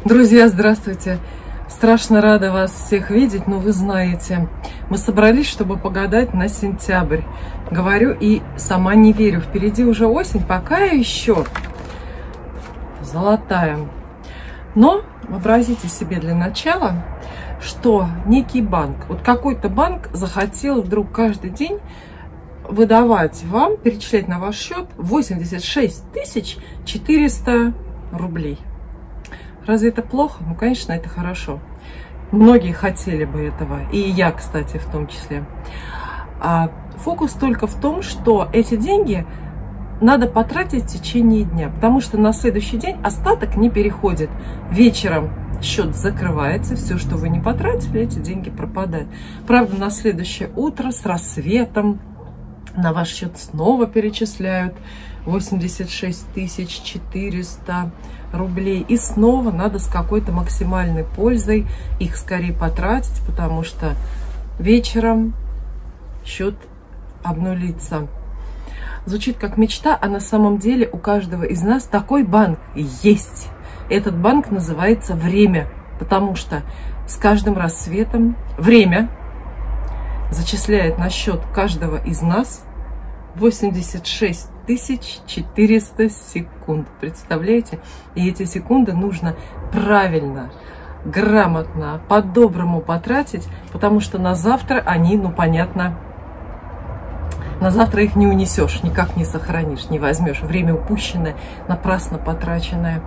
Друзья, здравствуйте! Страшно рада вас всех видеть, но вы знаете, мы собрались, чтобы погадать на сентябрь. Говорю и сама не верю, впереди уже осень, пока еще золотая. Но вообразите себе для начала, что некий банк, вот какой-то банк захотел вдруг каждый день выдавать вам, перечислять на ваш счет 86 400 рублей. Разве это плохо? Ну, конечно, это хорошо. Многие хотели бы этого, и я, кстати, в том числе. А фокус только в том, что эти деньги надо потратить в течение дня, потому что на следующий день остаток не переходит. Вечером счет закрывается, все, что вы не потратили, эти деньги пропадают. Правда, на следующее утро с рассветом на ваш счет снова перечисляют 86 400 рублей. И снова надо с какой-то максимальной пользой их скорее потратить, потому что вечером счет обнулится. Звучит как мечта, а на самом деле у каждого из нас такой банк есть. Этот банк называется время, потому что с каждым рассветом время зачисляет на счет каждого из нас 86 400 секунд. Представляете? И эти секунды нужно правильно, грамотно, по-доброму потратить, потому что на завтра они, ну понятно, на завтра их не унесешь, никак не сохранишь, не возьмешь. Время упущенное, напрасно потраченное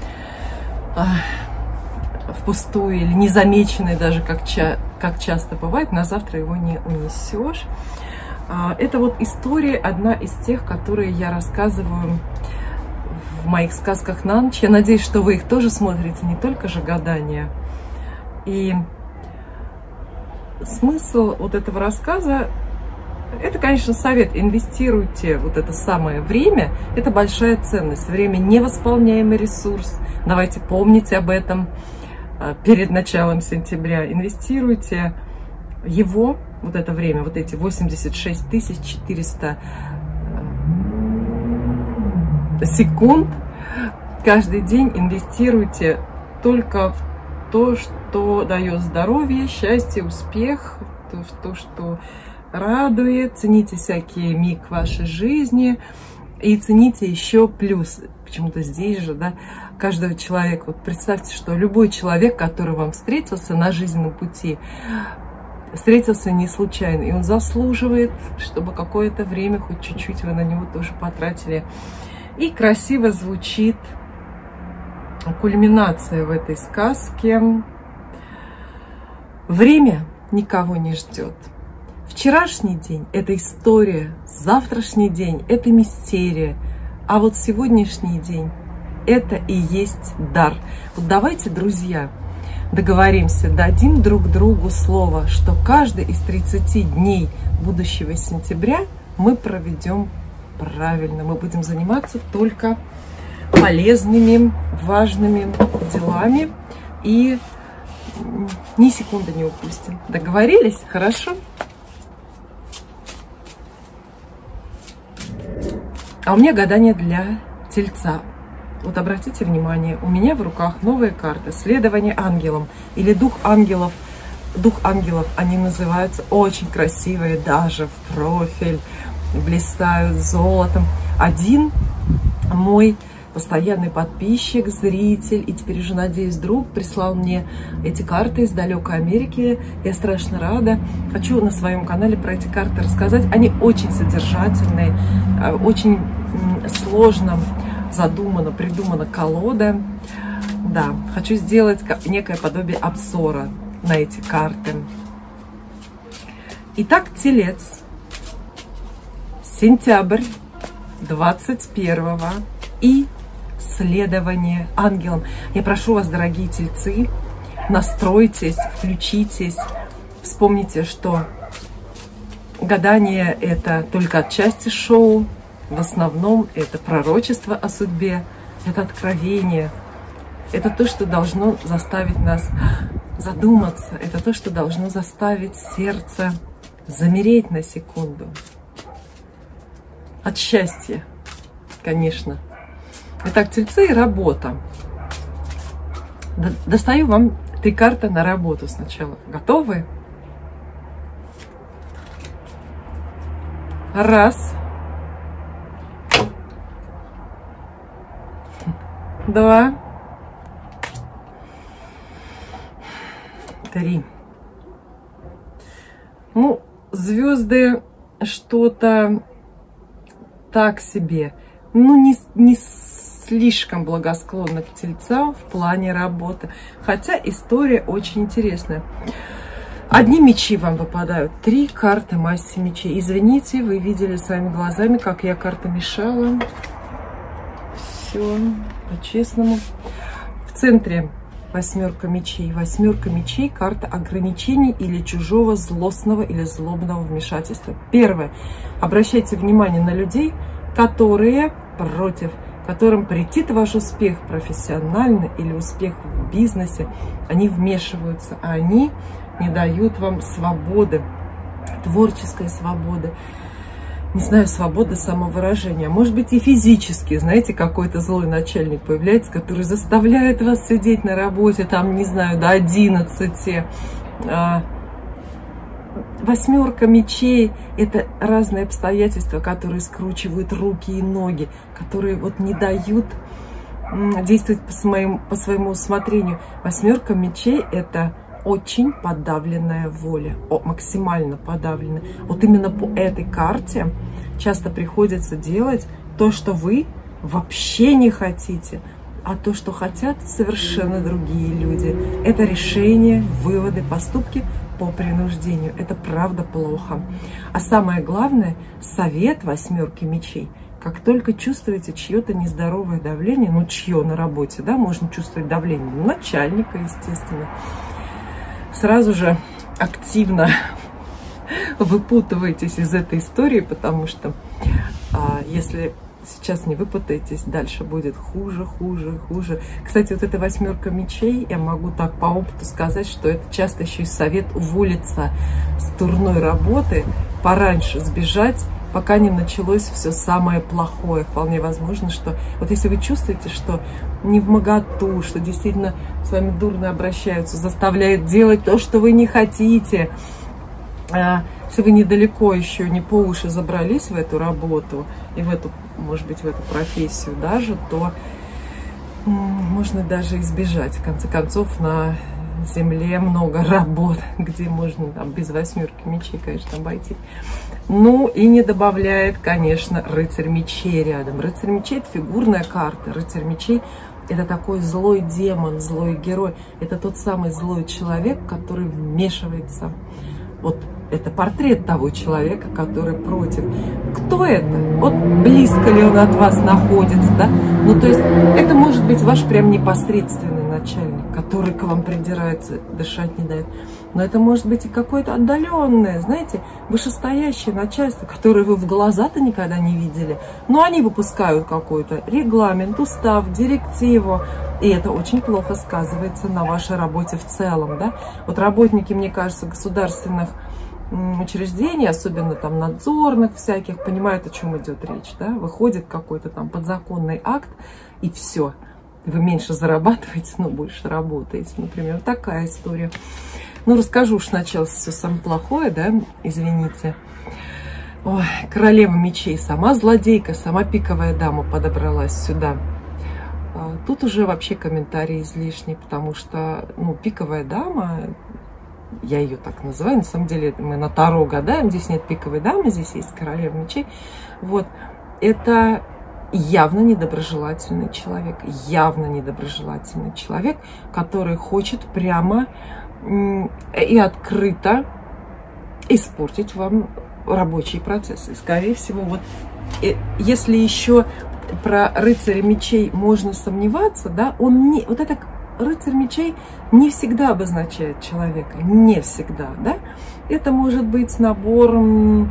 впустую или незамеченное, даже как часто бывает, на завтра его не унесешь. Это вот история, одна из тех, которые я рассказываю в моих сказках на ночь. Я надеюсь, что вы их тоже смотрите, не только же гадания. И смысл вот этого рассказа, это, конечно, совет. Инвестируйте вот это самое время. Это большая ценность. Время — невосполняемый ресурс. Давайте помните об этом перед началом сентября. Инвестируйте его, вот это время, вот эти 86 400 секунд каждый день инвестируйте только в то, что дает здоровье, счастье, успех, в то, что радует. Цените всякий миг вашей жизни и цените еще плюс. Почему-то здесь же, да, каждого человека. Вот представьте, что любой человек, который вам встретился на жизненном пути, встретился не случайно, и он заслуживает, чтобы какое-то время, хоть чуть-чуть вы на него тоже потратили. И красиво звучит кульминация в этой сказке. Время никого не ждет. Вчерашний день – это история, завтрашний день – это мистерия, а вот сегодняшний день – это и есть дар. Вот давайте, друзья, договоримся, дадим друг другу слово, что каждый из 30 дней будущего сентября мы проведем правильно. Мы будем заниматься только полезными, важными делами и ни секунды не упустим. Договорились? Хорошо? А у меня гадание для Тельца. Вот обратите внимание, у меня в руках новая карта «Следование ангелам» или «Дух ангелов». «Дух ангелов» они называются, очень красивые, даже в профиль, блистают золотом. Один мой постоянный подписчик, зритель и теперь уже, надеюсь, друг прислал мне эти карты из далекой Америки. Я страшно рада. Хочу на своем канале про эти карты рассказать. Они очень содержательные, очень сложно задумана, придумана колода. Да, хочу сделать некое подобие обзора на эти карты. Итак, Телец. Сентябрь 21 и следование ангелам. Я прошу вас, дорогие тельцы, настройтесь, включитесь. Вспомните, что гадание — это только отчасти шоу. В основном это пророчество о судьбе, это откровение. Это то, что должно заставить нас задуматься. Это то, что должно заставить сердце замереть на секунду. От счастья, конечно. Итак, Тельцы и работа. Достаю вам 3 карты на работу сначала. Готовы? Раз. 2. 3. Ну, звезды что-то так себе. Ну, не слишком благосклонны к тельцам в плане работы. Хотя история очень интересная. Одни мечи вам выпадают. 3 карты масти мечей. Извините, вы видели своими глазами, как я карты мешала. Все по-честному. В центре 8 мечей. 8 мечей — карта ограничений или чужого злостного или злобного вмешательства. Первое. Обращайте внимание на людей, которые против, которым претит ваш успех профессиональный или успех в бизнесе. Они вмешиваются, а они не дают вам свободы, творческой свободы, не знаю, свободы самовыражения. Может быть, и физически, знаете, какой-то злой начальник появляется, который заставляет вас сидеть на работе, там, не знаю, до 11. 8 мечей — это разные обстоятельства, которые скручивают руки и ноги, которые вот не дают действовать по своему усмотрению. 8 мечей — это очень подавленная воля, максимально подавленная. Вот именно по этой карте часто приходится делать то, что вы вообще не хотите, а то, что хотят совершенно другие люди. Это решения, выводы, поступки по принуждению. Это правда плохо. А самое главное, совет 8 мечей. Как только чувствуете чье-то нездоровое давление, ну чье на работе, да, можно чувствовать давление начальника, естественно, сразу же активно выпутываетесь из этой истории, потому что если сейчас не выпутаетесь, дальше будет хуже, хуже, хуже. Кстати, вот эта 8 мечей, я могу так по опыту сказать, что это часто еще и совет уволиться с турной работы, пораньше сбежать, пока не началось все самое плохое. Вполне возможно, что вот если вы чувствуете, что не вмоготу, что действительно с вами дурно обращаются, заставляют делать то, что вы не хотите, если вы недалеко еще, не по уши забрались в эту работу и в эту, может быть, в эту профессию даже, то можно даже избежать. В конце концов, на земле много работ, где можно там, без 8 мечей, конечно, обойти. Ну и не добавляет, конечно, рыцарь мечей рядом. Рыцарь мечей — это фигурная карта. Рыцарь мечей — это такой злой демон, злой герой. Это тот самый злой человек, который вмешивается. Вот это портрет того человека, который против. Кто это? Вот близко ли он от вас находится, да? Ну, то есть это может быть ваш прям непосредственный начальник, который к вам придирается, дышать не дает. Но это может быть и какое-то отдаленное, знаете, вышестоящее начальство, которое вы в глаза-то никогда не видели. Но они выпускают какой-то регламент, устав, директиву. И это очень плохо сказывается на вашей работе в целом, да? Вот работники, мне кажется, государственных учреждений, особенно там надзорных всяких, понимают, о чем идет речь, да? Выходит какой-то там подзаконный акт, и все. Вы меньше зарабатываете, но больше работаете. Например, такая история. Ну, расскажу уж сначала все самое плохое, да, извините. Ой, королева мечей, сама злодейка, сама пиковая дама подобралась сюда. Тут уже вообще комментарии излишни, потому что, ну, пиковая дама, я ее так называю, на самом деле мы на Таро гадаем, здесь нет пиковой дамы, здесь есть королева мечей. Вот, это явно недоброжелательный человек, который хочет прямо и открыто испортить вам рабочие процессы. Скорее всего, вот если еще про рыцаря мечей можно сомневаться, да, он не, вот это рыцарь мечей не всегда обозначает человека, не всегда, да, это может быть набором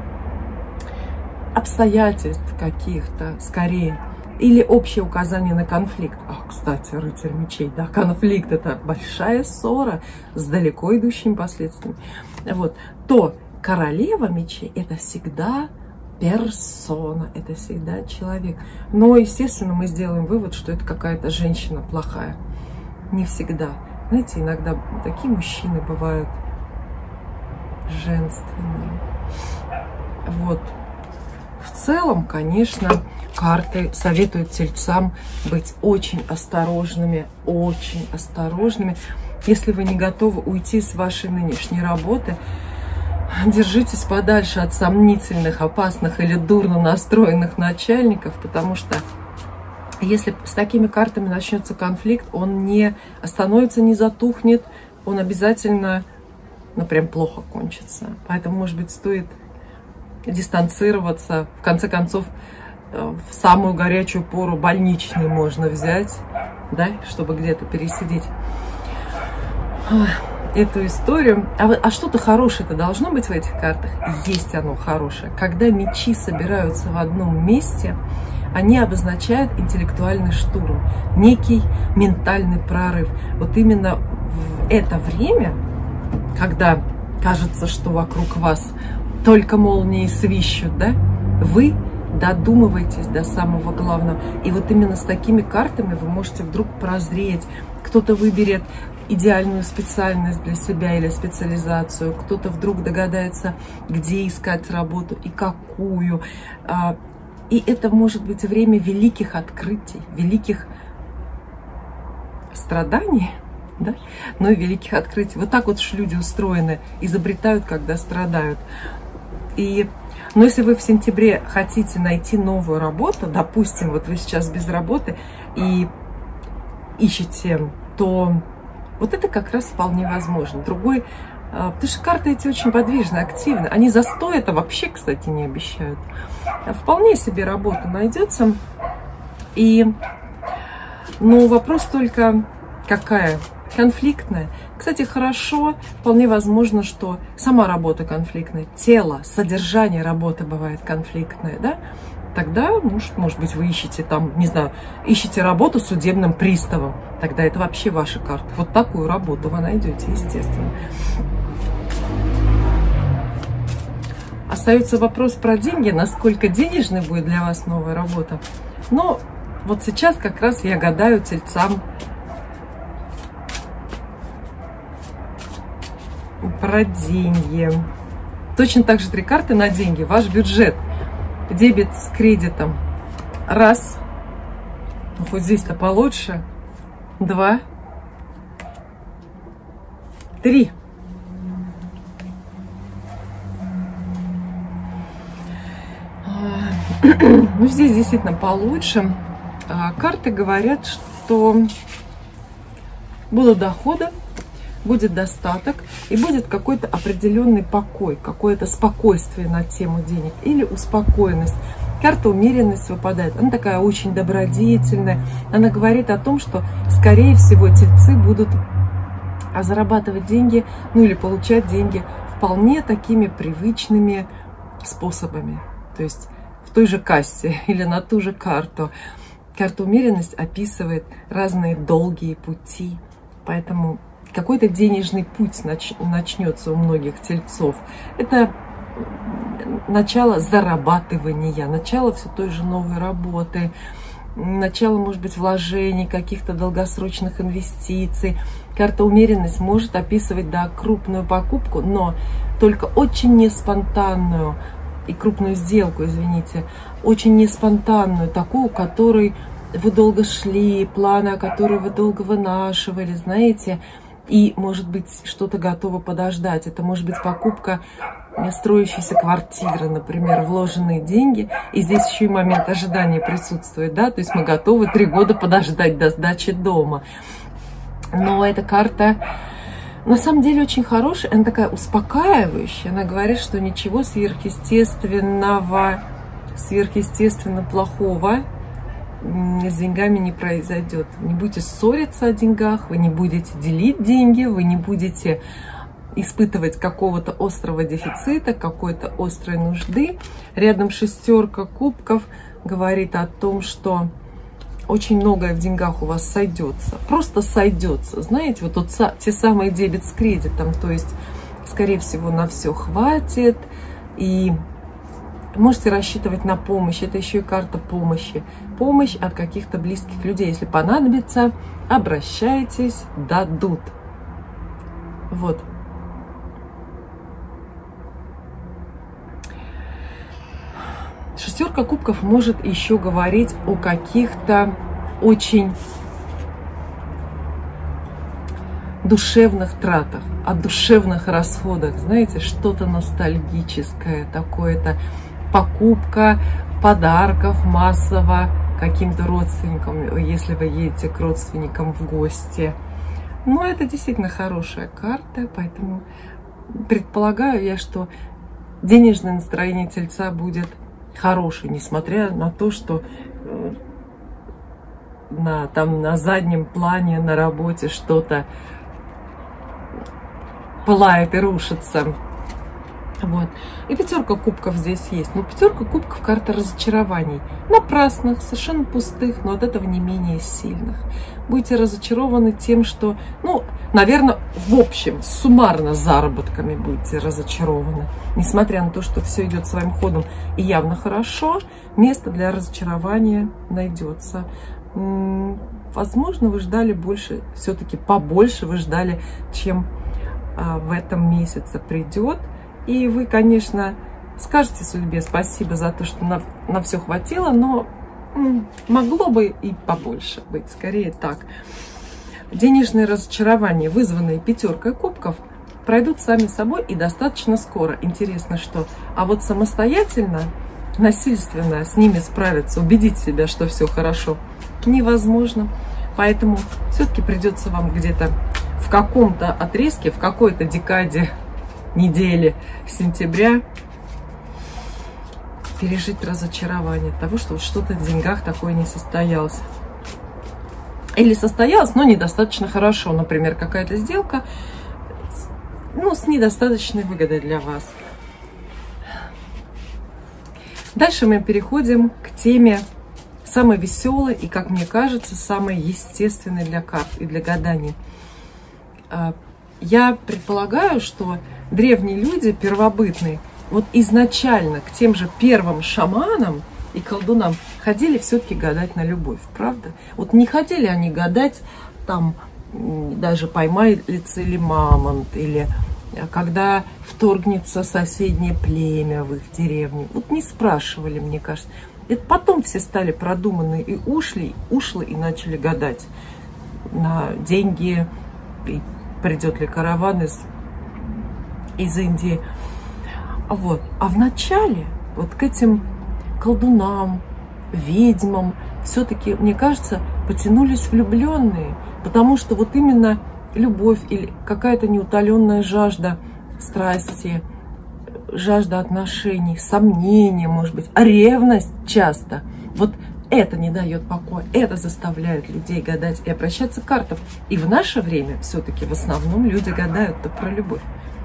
обстоятельств каких-то, скорее, или общее указание на конфликт. Кстати, рыцарь мечей, да, конфликт — это большая ссора с далеко идущими последствиями. Вот, то королева мечей — это всегда персона, это всегда человек. Но, естественно, мы сделаем вывод, что это какая-то женщина плохая. не всегда. Знаете, иногда такие мужчины бывают женственные. Вот. В целом, конечно, карты советуют тельцам быть очень осторожными, очень осторожными. Если вы не готовы уйти с вашей нынешней работы, держитесь подальше от сомнительных, опасных или дурно настроенных начальников, потому что если с такими картами начнется конфликт, он не остановится, не затухнет, он обязательно, ну, прям плохо кончится. Поэтому, может быть, стоит дистанцироваться. В конце концов, в самую горячую пору больничный можно взять, да, чтобы где-то пересидеть эту историю. А что-то хорошее-то должно быть в этих картах? Есть оно хорошее. Когда мечи собираются в одном месте, они обозначают интеллектуальный штурм, некий ментальный прорыв. Вот именно в это время, когда кажется, что вокруг вас только молнии свищут, да, вы додумываетесь до самого главного. И вот именно с такими картами вы можете вдруг прозреть. Кто-то выберет идеальную специальность для себя или специализацию, кто-то вдруг догадается, где искать работу и какую. И это может быть время великих открытий, великих страданий, да? Но и великих открытий. Вот так вот люди устроены, изобретают, когда страдают. Но если вы в сентябре хотите найти новую работу, допустим, вот вы сейчас без работы и ищете, то вот это как раз вполне возможно. Потому что карты эти очень подвижны, активны. Они застой-то вообще, кстати, не обещают. Вполне себе работа найдется. Но вопрос только какая? Конфликтная. Кстати, хорошо, вполне возможно, что сама работа конфликтная. Тело, содержание работы бывает конфликтное, да? Тогда, может быть, вы ищете там, не знаю, ищете работу судебным приставом. Тогда это вообще ваша карта. Вот такую работу вы найдете, естественно. Остается вопрос про деньги, насколько денежной будет для вас новая работа. Но вот сейчас как раз я гадаю тельцам про деньги. Точно так же 3 карты на деньги. Ваш бюджет. Дебет с кредитом. 1. Ну, хоть здесь-то получше. 2. 3. Ну, здесь действительно получше. Карты говорят, что будут доходы, будет достаток и будет какой-то определенный покой, какое-то спокойствие на тему денег или успокоенность. Карта умеренность выпадает. Она такая очень добродетельная. Она говорит о том, что, скорее всего, тельцы будут зарабатывать деньги, ну или получать деньги вполне такими привычными способами. То есть в той же кассе или на ту же карту. Карта умеренность описывает разные долгие пути. Поэтому какой-то денежный путь начнется у многих тельцов. Это начало зарабатывания, начало все той же новой работы, начало, может быть, вложений, каких-то долгосрочных инвестиций. Карта умеренность может описывать, да, крупную покупку, но только очень неспонтанную и крупную сделку, извините, очень неспонтанную, такую, у которой вы долго шли, планы, о которой вы долго вынашивали, знаете, и, может быть, что-то готово подождать. Это может быть покупка строящейся квартиры, например, вложенные деньги. И здесь еще и момент ожидания присутствует, да, то есть мы готовы 3 года подождать до сдачи дома. Но эта карта на самом деле очень хорошая, она такая успокаивающая. Она говорит, что ничего сверхъестественно плохого с деньгами не произойдет. Не будете ссориться о деньгах, вы не будете делить деньги, вы не будете испытывать какого-то острого дефицита, какой-то острой нужды. Рядом 6 кубков говорит о том, что очень многое в деньгах у вас сойдется. Просто сойдется. Знаете, вот тут те самые дебет с кредитом. То есть, скорее всего, на все хватит. И можете рассчитывать на помощь. Это еще и карта помощи. помощь от каких-то близких людей. Если понадобится, обращайтесь, дадут. Вот. Шестерка кубков может еще говорить о каких-то очень душевных тратах, о душевных расходах. Знаете, что-то ностальгическое, такое-то покупка подарков массово каким-то родственникам, если вы едете к родственникам в гости. Но это действительно хорошая карта, поэтому предполагаю я, что денежное настроение Тельца будет хороший, несмотря на то, что на заднем плане на работе что-то пылает и рушится. Вот. И пятерка кубков здесь есть. Но пятерка кубков — карта разочарований. Напрасных, совершенно пустых, но от этого не менее сильных. Будете разочарованы тем, что, наверное, в общем, суммарно заработками будете разочарованы. Несмотря на то, что все идет своим ходом и явно хорошо, место для разочарования найдется. Возможно, вы ждали больше, все-таки побольше вы ждали, чем в этом месяце придет. И вы, конечно, скажете судьбе спасибо за то, что на все хватило, но могло бы и побольше быть, скорее так. Денежные разочарования, вызванные пятеркой кубков, пройдут сами собой и достаточно скоро. Интересно, что. А вот самостоятельно, насильственно с ними справиться, убедить себя, что все хорошо, невозможно. Поэтому все-таки придется вам где-то в каком-то отрезке, в какой-то декаде недели сентября пережить разочарование того, что вот что-то в деньгах такое не состоялось. Или состоялось, но недостаточно хорошо. Например, какая-то сделка, с недостаточной выгодой для вас. Дальше мы переходим к теме самой веселой и, как мне кажется, самой естественной для карт и для гадания. Я предполагаю, что древние люди, первобытные, вот изначально к тем же первым шаманам и колдунам ходили все-таки гадать на любовь, правда? Вот не ходили они гадать там, даже поймается ли мамонт, или когда вторгнется соседнее племя в их деревню. Вот не спрашивали, мне кажется. Это потом все стали продуманные и ушлые и начали гадать на деньги, и придет ли караван из Индии. Вот. А в начале вот к этим колдунам, ведьмам все-таки, мне кажется, потянулись влюбленные, потому что вот именно любовь или какая-то неутоленная жажда страсти, жажда отношений, сомнения, может быть, а ревность часто. Вот это не дает покоя, это заставляет людей гадать и обращаться к картам. И в наше время все-таки в основном люди гадают-то про любовь.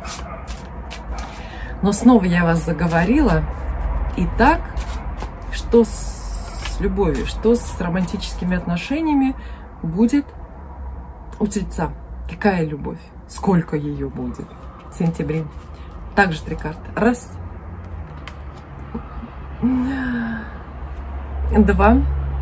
Но снова я вас заговорила. Итак, что с любовью, что с романтическими отношениями будет у Тельца? Какая любовь? Сколько ее будет в сентябре? Также 3 карты. 1, 2,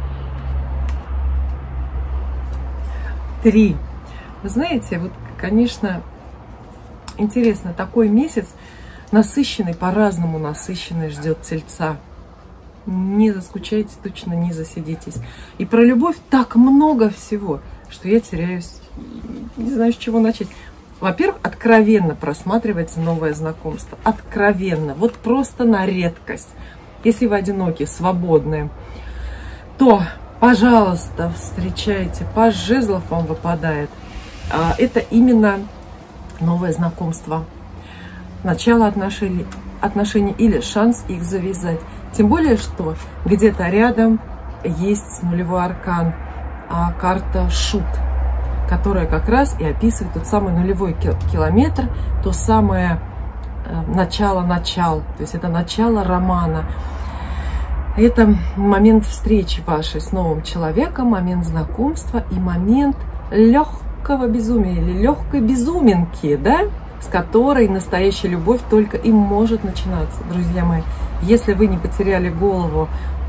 3. Вы знаете, вот, конечно, интересно, такой месяц насыщенный, по-разному насыщенный ждет Тельца. Не заскучайте, точно не засидитесь. И про любовь так много всего, что я теряюсь, не знаю, с чего начать. Во-первых, откровенно просматривается новое знакомство. Откровенно, вот просто на редкость. Если вы одиноки, свободные, то, пожалуйста, встречайте. Паж жезлов вам выпадает. Это именно новое знакомство. Начало отношений или шанс их завязать. Тем более, что где-то рядом есть нулевой аркан, карта Шут, которая как раз и описывает тот самый нулевой километр, то самое начало. То есть это начало романа. Это момент встречи вашей с новым человеком, момент знакомства и момент легкого безумия или легкой безуминки, да, с которой настоящая любовь только и может начинаться, друзья мои. Если вы не потеряли голову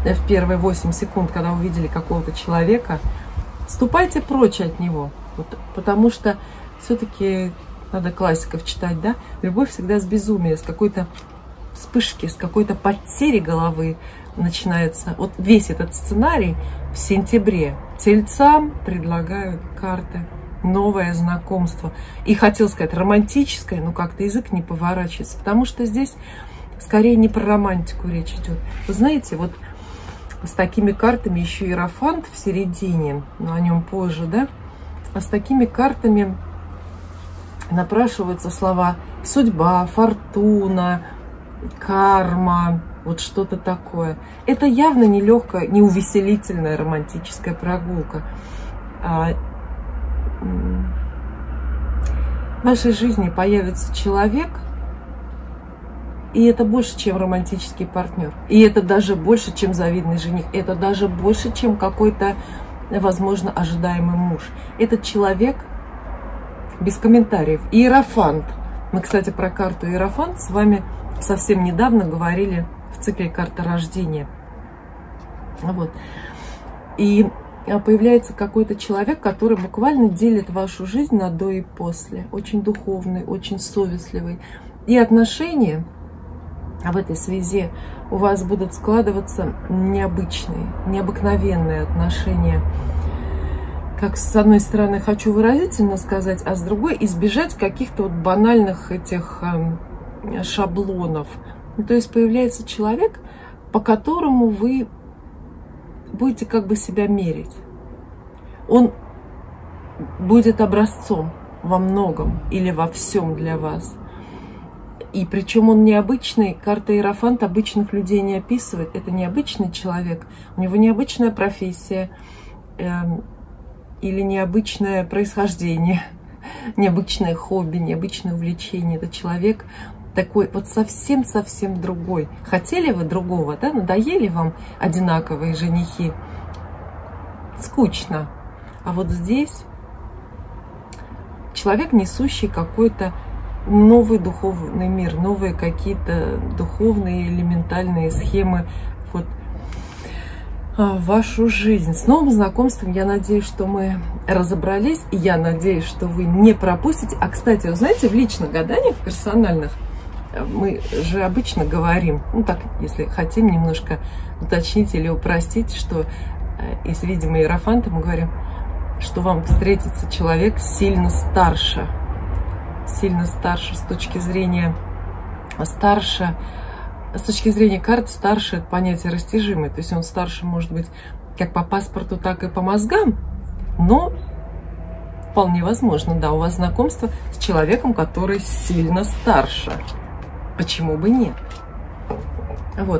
в первые 8 секунд, когда увидели какого-то человека, ступайте прочь от него. Вот, потому что все-таки надо классиков читать, да? Любовь всегда с безумия, с какой-то вспышки, с какой-то потери головы начинается. Вот весь этот сценарий в сентябре. Тельцам предлагают карты. Новое знакомство. И хотел сказать романтическое, но как-то язык не поворачивается. Потому что здесь скорее не про романтику речь идет. Вы знаете, вот с такими картами еще Иерофант в середине, но о нем позже, да? А с такими картами напрашиваются слова судьба, фортуна, карма, вот что-то такое. Это явно не легкая, не увеселительная романтическая прогулка. В вашей жизни появится человек, и это больше, чем романтический партнер. И это даже больше, чем завидный жених. Это даже больше, чем какой-то, возможно, ожидаемый муж. Этот человек без комментариев. Иерофант. Мы, кстати, про карту Иерофант с вами совсем недавно говорили в цикле «Карта рождения». Вот. И появляется какой-то человек, который буквально делит вашу жизнь на до и после. Очень духовный, очень совестливый. И отношения в этой связи у вас будут складываться необычные, необыкновенные отношения. Как с одной стороны хочу выразительно сказать, а с другой избежать каких-то вот банальных этих шаблонов. То есть появляется человек, по которому вы будете как бы себя мерить. Он будет образцом во многом или во всем для вас. И причем он необычный. Карта Иерофант обычных людей не описывает. Это необычный человек. У него необычная профессия или необычное происхождение, необычное хобби, необычное увлечение. Это человек такой вот совсем-совсем другой. Хотели вы другого, да? Надоели вам одинаковые женихи? Скучно. А вот здесь человек, несущий какой-то новый духовный мир, новые какие-то духовные элементальные схемы вот, в вашу жизнь. С новым знакомством, я надеюсь, что мы разобрались, и я надеюсь, что вы не пропустите. А, кстати, вы знаете, в личных гаданиях, в персональных, мы же обычно говорим, ну так, если хотим немножко уточнить или упростить, что из, видимо, Иерофанта мы говорим, что вам встретится человек сильно старше с точки зрения старше, с точки зрения карт старше — это понятие растяжимое, то есть он старше может быть как по паспорту, так и по мозгам, но вполне возможно, да, у вас знакомство с человеком, который сильно старше. Почему бы нет? Вот.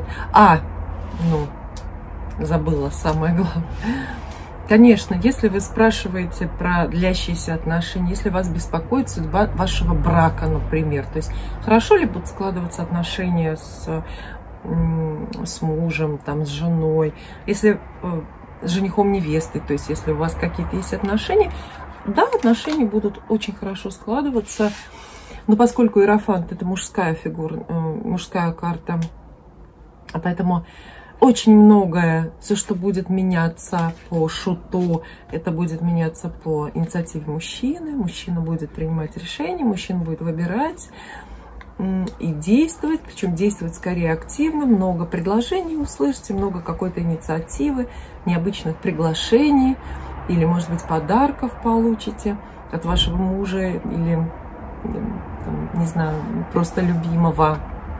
Забыла самое главное. Конечно, если вы спрашиваете про длящиеся отношения, если вас беспокоит судьба вашего брака, например, то есть хорошо ли будут складываться отношения с мужем, там, с женой, если с женихом невестой, то есть если у вас какие-то есть отношения, да, отношения будут очень хорошо складываться, но поскольку Иерофант — это мужская фигура, мужская карта, поэтому очень многое, все, что будет меняться по шуту, это будет меняться по инициативе мужчины. Мужчина будет принимать решения, мужчина будет выбирать и действовать, причем действовать скорее активно. Много предложений услышите, много какой-то инициативы, необычных приглашений или, может быть, подарков получите от вашего мужа или, там, не знаю, просто любимого.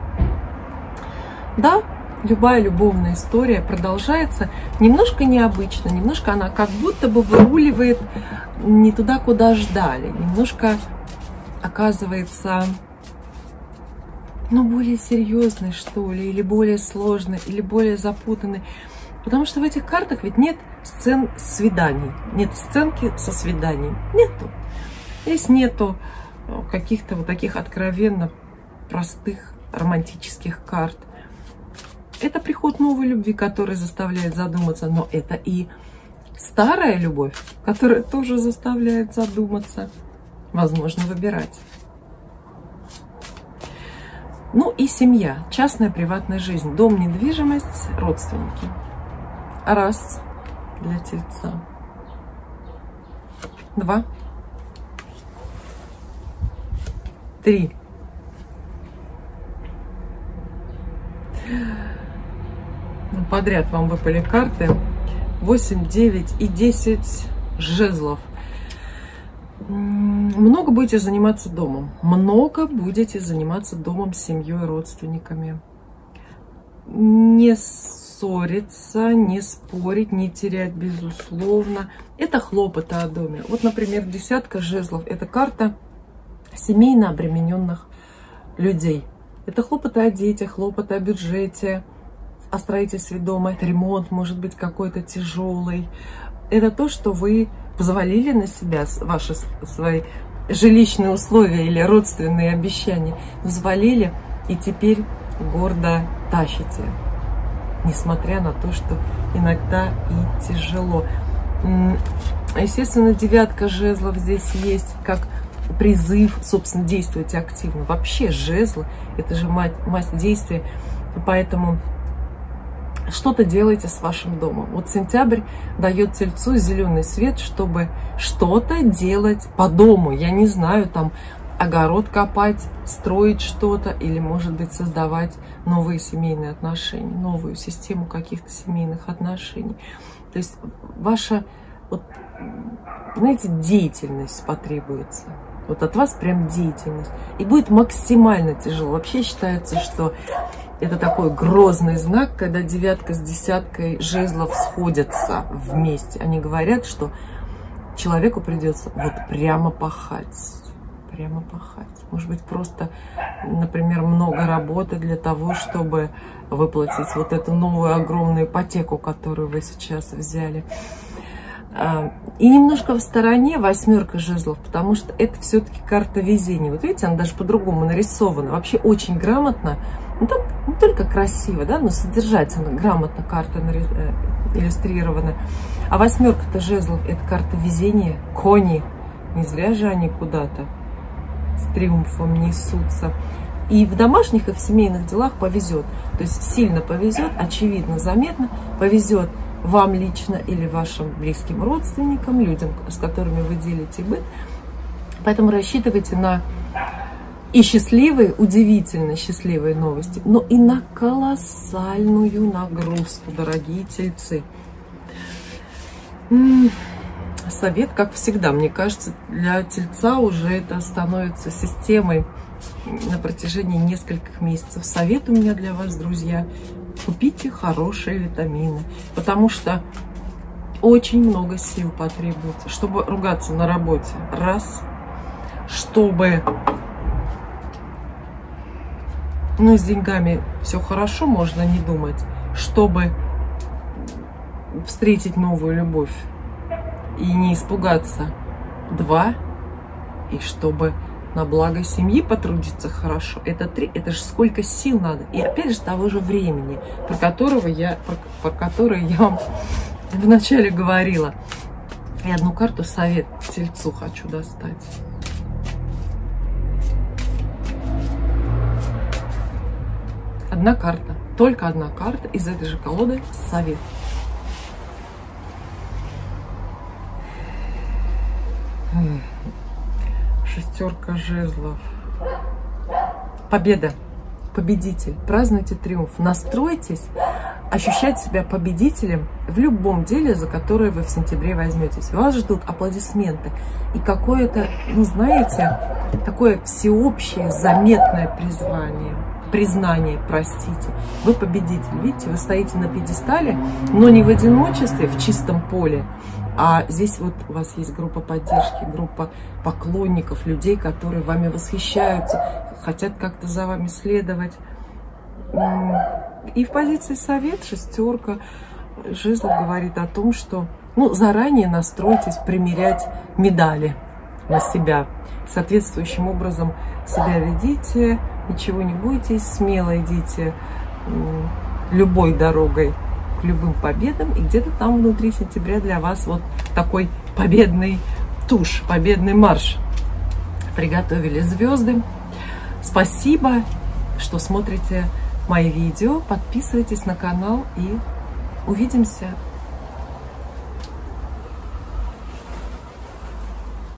Да. Любая любовная история продолжается немножко необычно, немножко она как будто бы выруливает не туда, куда ждали, немножко оказывается, более серьезной, что ли, или более сложной, или более запутанной. Потому что в этих картах ведь нет сцен свиданий, нет сценки со свиданием, нету. Здесь нету каких-то вот таких откровенно простых романтических карт. Это приход новой любви, который заставляет задуматься, но это и старая любовь, которая тоже заставляет задуматься, возможно, выбирать. Ну и семья, частная приватная жизнь, дом, недвижимость, родственники. Раз для Тельца. 2. 3. Подряд вам выпали карты. 8, 9 и 10 жезлов. Много будете заниматься домом. Много будете заниматься домом, семьей, родственниками. Не ссориться, не спорить, не терять, безусловно. Это хлопоты о доме. Вот, например, десятка жезлов. Это карта семейно обремененных людей. Это хлопоты о детях, хлопоты о бюджете, о строительстве дома. Это ремонт, может быть, какой-то тяжелый. Это то, что вы взвалили на себя, свои жилищные условия или родственные обещания. Взвалили и теперь гордо тащите. Несмотря на то, что иногда и тяжело. Естественно, девятка жезлов здесь есть как призыв, собственно, действуйте активно. Вообще жезлы — это же масть действия, поэтому что-то делайте с вашим домом. Вот сентябрь дает Тельцу зеленый свет, чтобы что-то делать по дому. Я не знаю, там огород копать, строить что-то или, может быть, создавать новые семейные отношения, новую систему каких-то семейных отношений. То есть ваша, вот, знаете, деятельность потребуется. Вот от вас прям деятельность. И будет максимально тяжело. Вообще считается, что это такой грозный знак, когда девятка с десяткой жезлов сходятся вместе. Они говорят, что человеку придется вот прямо пахать. Прямо пахать. Может быть, просто, например, много работы для того, чтобы выплатить вот эту новую огромную ипотеку, которую вы сейчас взяли. И немножко в стороне восьмерка жезлов, потому что это все-таки карта везения. Вот видите, она даже по-другому нарисована. Вообще очень грамотно, не только красиво, да, но содержательно, грамотно карта иллюстрирована. А восьмерка-то жезлов — это карта везения, кони. Не зря же они куда-то с триумфом несутся. И в домашних, и в семейных делах повезет. То есть сильно повезет, очевидно, заметно повезет вам лично или вашим близким родственникам, людям, с которыми вы делите быт. Поэтому рассчитывайте на и счастливые, удивительно счастливые новости, но и на колоссальную нагрузку, дорогие тельцы. Совет, как всегда, мне кажется, для тельца уже это становится системой на протяжении нескольких месяцев. Совет у меня для вас, друзья: купите хорошие витамины, потому что очень много сил потребуется, чтобы ругаться на работе. Раз, чтобы, с деньгами все хорошо, можно не думать, чтобы встретить новую любовь и не испугаться. 2, и чтобы на благо семьи потрудиться хорошо. Это 3, это же сколько сил надо. И опять же того же времени, про которое я вам вначале говорила. И одну карту совет тельцу хочу достать. Одна карта, только одна карта из этой же колоды — совет. Шестерка жезлов. Победа. Победитель. Празднуйте триумф. Настройтесь ощущать себя победителем в любом деле, за которое вы в сентябре возьметесь. Вас ждут аплодисменты и какое-то, знаете, такое всеобщее заметное признание, простите. Вы победитель. Видите, вы стоите на пьедестале, но не в одиночестве, в чистом поле. А здесь вот у вас есть группа поддержки, группа поклонников, людей, которые вами восхищаются, хотят как-то за вами следовать. И в позиции совет шестерка жезлов говорит о том, что заранее настройтесь примерять медали на себя. Соответствующим образом себя ведите, ничего не бойтесь, смело идите любой дорогой к любым победам, и где-то там внутри сентября для вас вот такой победный туш, победный марш приготовили звезды. Спасибо, что смотрите мои видео, подписывайтесь на канал и увидимся